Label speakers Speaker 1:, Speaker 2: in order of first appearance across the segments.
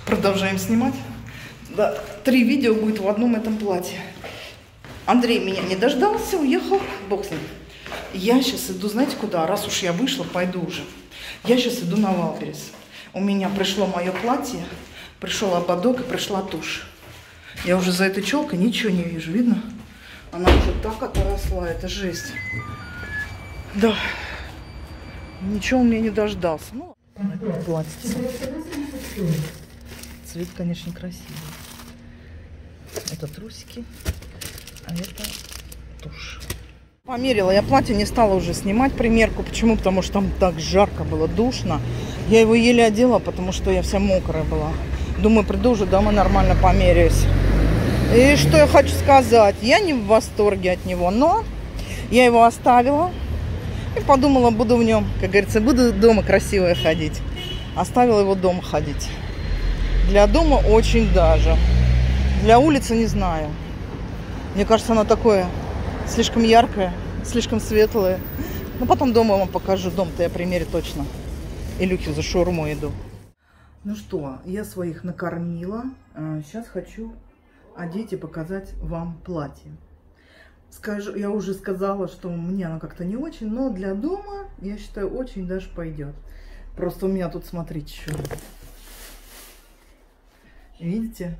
Speaker 1: Продолжаем снимать. Да, 3 видео будет в одном этом платье. Андрей меня не дождался, уехал. Бог с ним. Я сейчас иду, знаете куда? Раз уж я вышла, пойду уже. Я сейчас иду на Валберес. У меня пришло мое платье, пришел ободок и пришла тушь. Я уже за этой челкой ничего не вижу, видно? Она уже так отросла, это жесть. Да. Ничего он меня не дождался. Ну, платье. Цвет, конечно, красивый. Это трусики, а это тушь. Померила я платье, не стала уже снимать примерку. Почему? Потому что там так жарко было, душно. Я его еле одела, потому что я вся мокрая была. Думаю, приду уже домой, нормально померяюсь. И что я хочу сказать. Я не в восторге от него, но я его оставила. И подумала, буду в нем, как говорится, буду дома красивая ходить. Оставила его дома ходить. Для дома очень даже. Для улицы не знаю. Мне кажется, оно такое слишком яркое, слишком светлое. Но потом дома вам покажу. Дом-то я примерю точно. Илюхе за шаурмой иду. Ну что, я своих накормила. Сейчас хочу одеть и показать вам платье. Скажу, я уже сказала, что мне оно как-то не очень, но для дома, я считаю, очень даже пойдет. Просто у меня тут, смотрите, что. Видите?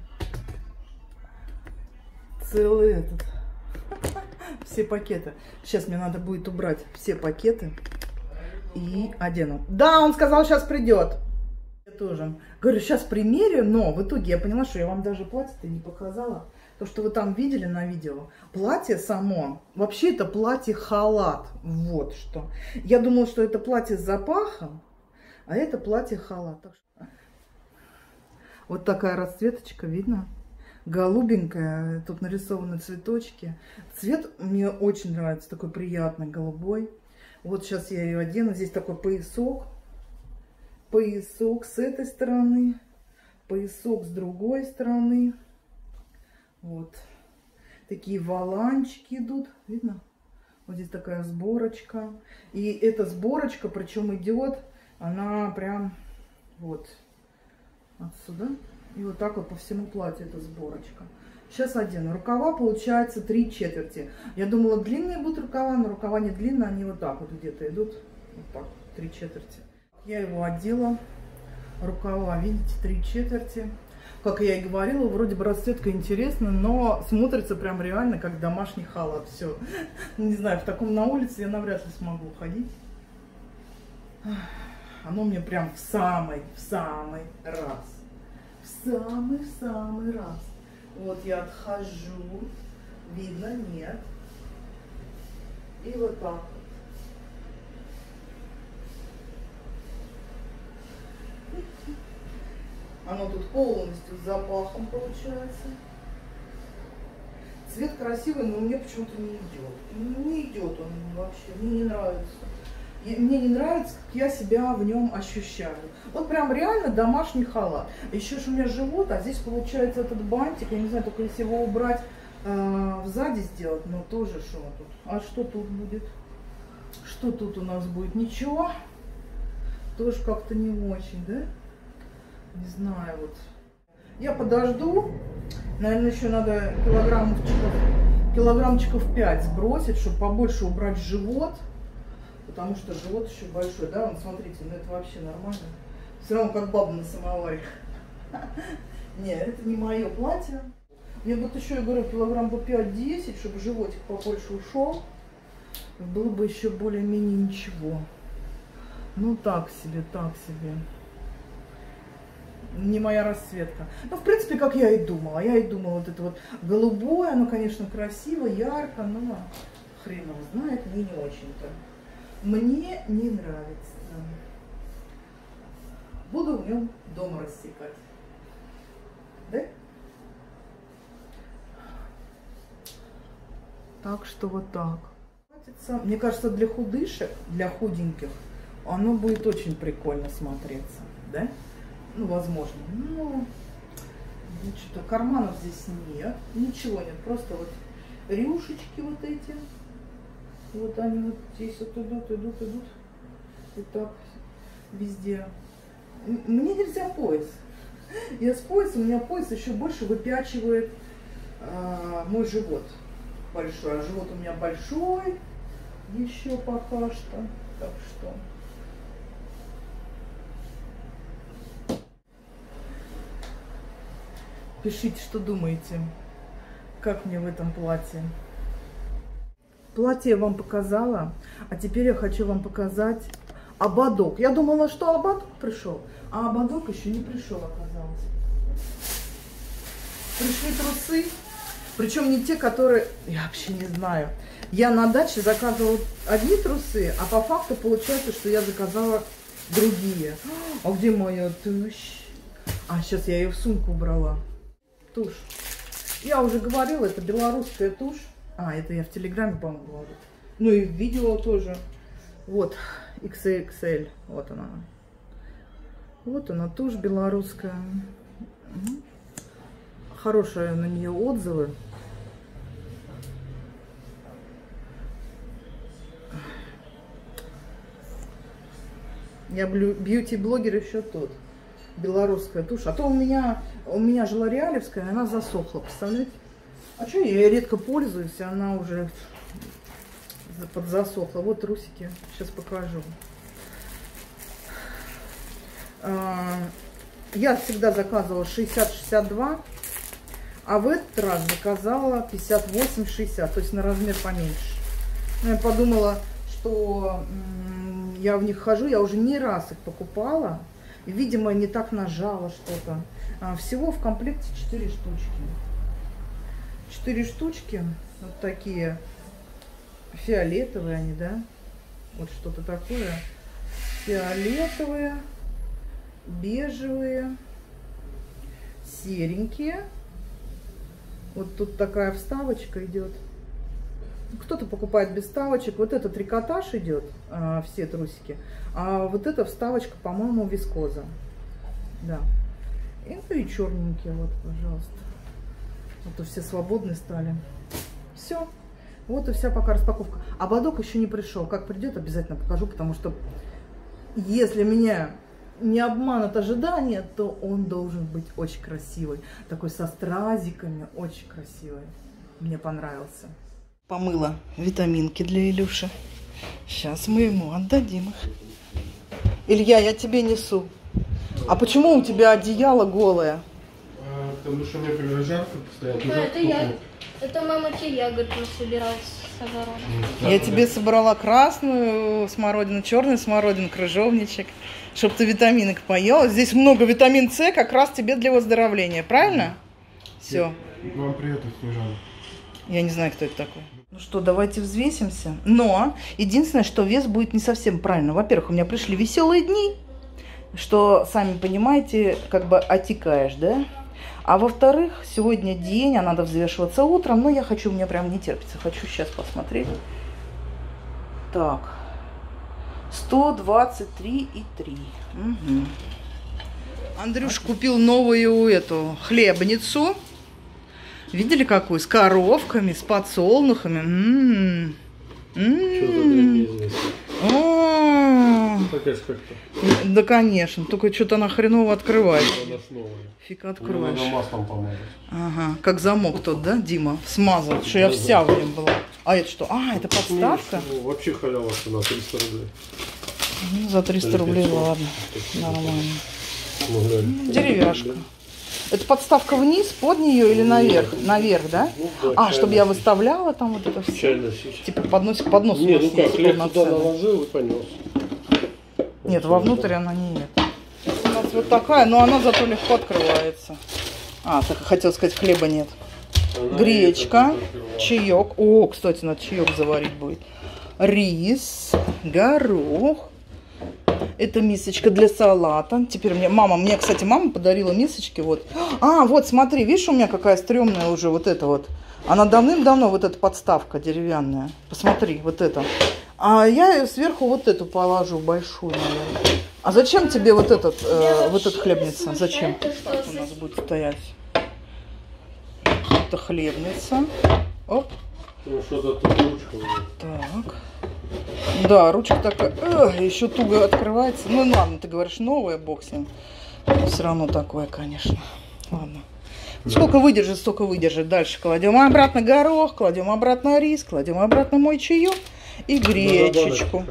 Speaker 1: Целый этот. Все пакеты. Сейчас мне надо будет убрать все пакеты и одену. Да, он сказал, сейчас придет. Я тоже. Говорю, сейчас примерю, но в итоге я поняла, что я вам даже платье-то не показала. То, что вы там видели на видео. Платье само, вообще это платье-халат. Вот что. Я думала, что это платье с запахом, а это платье-халат. Вот такая расцветочка, видно? Голубенькая, тут нарисованы цветочки. Цвет мне очень нравится, такой приятный, голубой. Вот сейчас я ее одену. Здесь такой поясок. Поясок с этой стороны. Поясок с другой стороны. Вот. Такие воланчики идут. Видно? Вот здесь такая сборочка. И эта сборочка, причем идет, она прям вот отсюда. И вот так вот по всему платью эта сборочка. Сейчас одену. Рукава получается 3/4. Я думала, длинные будут рукава, но рукава не длинные, они вот так вот где-то идут. Вот так, 3/4. Я его одела. Рукава, видите, 3/4. Как я и говорила, вроде бы расцветка интересная, но смотрится прям реально как домашний халат. Все. Не знаю, в таком на улице я навряд ли смогу ходить. Оно мне прям в самый раз. В самый раз. Вот я отхожу. Видно? Нет. И вот так вот. Оно тут полностью с запахом получается. Цвет красивый, но мне почему-то не идет. Не идет он вообще. Мне не нравится. Мне не нравится, как я себя в нем ощущаю. Вот прям реально домашний халат. Еще же у меня живот, а здесь получается этот бантик. Я не знаю, только если его убрать сзади сделать, но тоже что тут. А что тут будет? Что тут у нас будет? Ничего. Тоже как-то не очень, да? Не знаю, вот. Я подожду. Наверное, еще надо килограммчиков 5 сбросить, чтобы побольше убрать живот. Потому что живот еще большой, да? Вон, смотрите, ну это вообще нормально. Все равно как баба на самоваре. Нет, это не мое платье. Мне вот еще, я говорю, килограмм по 5-10, чтобы животик побольше ушел. Было бы еще более-менее ничего. Ну так себе, так себе. Не моя расцветка. Ну, в принципе, как я и думала. Я и думала, вот это вот голубое, оно, конечно, красиво, ярко, но хрен его знает, мне не очень-то. Мне не нравится. Буду в нем дома рассекать. Да? Так что вот так. Мне кажется, для худышек, для худеньких, оно будет очень прикольно смотреться. Да? Ну, возможно. Ну, что-то карманов здесь нет. Ничего нет. Просто вот рюшечки вот эти. Вот они вот здесь вот идут. И так везде. Мне нельзя пояс. Я с поясом, у меня пояс еще больше выпячивает мой живот большой. А живот у меня большой еще пока что. Так что... Пишите, что думаете, как мне в этом платье. Платье я вам показала, а теперь я хочу вам показать ободок. Я думала, что ободок пришел, а ободок еще не пришел, оказалось. Пришли трусы, причем не те, которые... Я вообще не знаю. Я на даче заказывала одни трусы, а по факту получается, что я заказала другие. А где моя тушь? А, сейчас я ее в сумку убрала. Тушь. Я уже говорила, это белорусская тушь. А, это я в Телеграме, по-моему, говорю. Ну и в видео тоже. Вот, XXL. Вот она. Вот она, тушь белорусская. Хорошие на нее отзывы. Я бьюти-блогер еще тот. Белорусская тушь. А то у меня же лореалевская, она засохла, представляете? А что, я редко пользуюсь, она уже подзасохла. Вот трусики, сейчас покажу. Я всегда заказывала 60-62, а в этот раз заказала 58-60, то есть на размер поменьше. Я подумала, что я в них хожу, я уже не раз их покупала. Видимо, не так нажала что-то. Всего в комплекте 4 штучки. 4 штучки. Вот такие фиолетовые они, да? Вот что-то такое. Фиолетовые, бежевые, серенькие. Вот тут такая вставочка идет. Кто-то покупает без вставочек. Вот это трикотаж идет, все трусики. А вот эта вставочка, по-моему, вискоза. Да. И черненькие, вот, пожалуйста. А то все свободные стали. Все. Вот и вся пока распаковка. Ободок еще не пришел. Как придет, обязательно покажу, потому что если меня не обманут ожидания, то он должен быть очень красивый. Такой со стразиками, очень красивый. Мне понравился. Помыла витаминки для Илюши. Сейчас мы ему отдадим их. Илья, я тебе несу. А почему у тебя одеяло голое?
Speaker 2: Потому что мне когда жарко постоянно.
Speaker 3: Это мама тебе ягоды собиралась с огорода.
Speaker 1: Я тебе собрала красную смородину, черную смородину, крыжовничек, чтобы ты витаминок поела. Здесь много витамин С, как раз тебе для выздоровления, правильно? Все.
Speaker 2: Вам привет, Снежана.
Speaker 1: Я не знаю, кто это такой. Ну что, давайте взвесимся. Но единственное, что вес будет не совсем правильно. Во-первых, у меня пришли веселые дни, что, сами понимаете, как бы отекаешь, да? А во-вторых, сегодня день, а надо взвешиваться утром. Но я хочу, у меня прям не терпится. Хочу сейчас посмотреть. Так. 123,3. Угу. Андрюш купил новую эту хлебницу. Видели какую? С коровками, с подсолнухами. Да, конечно. Только что-то она хреново открывает. Фиг откроешь.
Speaker 2: Надо маслом помазать.
Speaker 1: Ага, как замок тот, да, Дима? Смазал, что я вся в нем была. А это что? А, это подставка?
Speaker 2: Ну, вообще халява цена 300 рублей.
Speaker 1: Ну, за 300 рублей, ладно. Нормально. Деревяшка. Это подставка вниз, под нее или наверх? Наверх, да?
Speaker 2: Ну,
Speaker 1: да, чтобы я выставляла там вот это все. Типа подносик к подносу.
Speaker 2: Не, ну как, хлеб туда наложил и понес.
Speaker 1: Нет, вовнутрь она нет. У нас вот такая, но она зато легко открывается. А, так хотел сказать, хлеба нет. Гречка, чаек. О, кстати, надо чаек заварить будет. Рис, горох. Это мисочка для салата. Теперь мне, кстати, мама подарила мисочки. Вот. А, вот, смотри, видишь, у меня какая стрёмная уже вот эта вот. Она давным-давно, вот эта подставка деревянная. Посмотри, вот это. А я сверху вот эту положу, большую, наверное. А зачем тебе вот этот хлебница? Зачем? Так у нас будет стоять. Это хлебница. Оп.
Speaker 2: Ну, что-то тут ручка.
Speaker 1: Так. Да, ручка такая, еще туго открывается. Ну ладно, ты говоришь, новая, бог с ним. Все равно такое, конечно. Ладно. Сколько выдержит, столько выдержит. Дальше кладем обратно горох, кладем обратно рис, кладем обратно мой чаек и гречечку.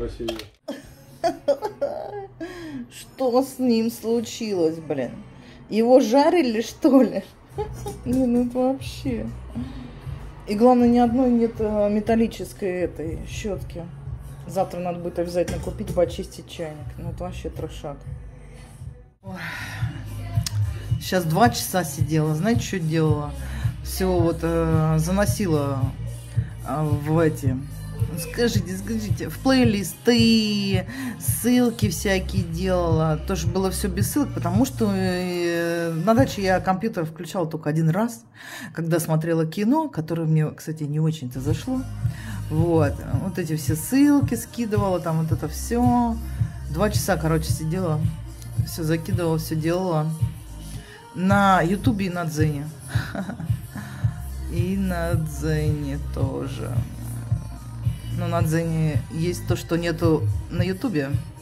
Speaker 1: Что с ним случилось, блин? Его жарили, что ли? Ну это вообще. И главное, ни одной нет металлической этой щетки. Завтра надо будет обязательно купить, почистить чайник. Ну это вообще трешак. Сейчас 2 часа сидела. Знаете, что делала? Все вот заносила в эти... Скажите, в плейлисты, ссылки всякие делала. Тоже было все без ссылок, потому что на даче я компьютер включала только один раз, когда смотрела кино, которое мне, кстати, не очень-то зашло. Вот эти все ссылки скидывала, там вот это все. 2 часа, короче, сидела, все закидывала, все делала. На Ютубе и на Дзене. И на Дзене тоже. Но на Дзене есть то, что нету на Ютубе.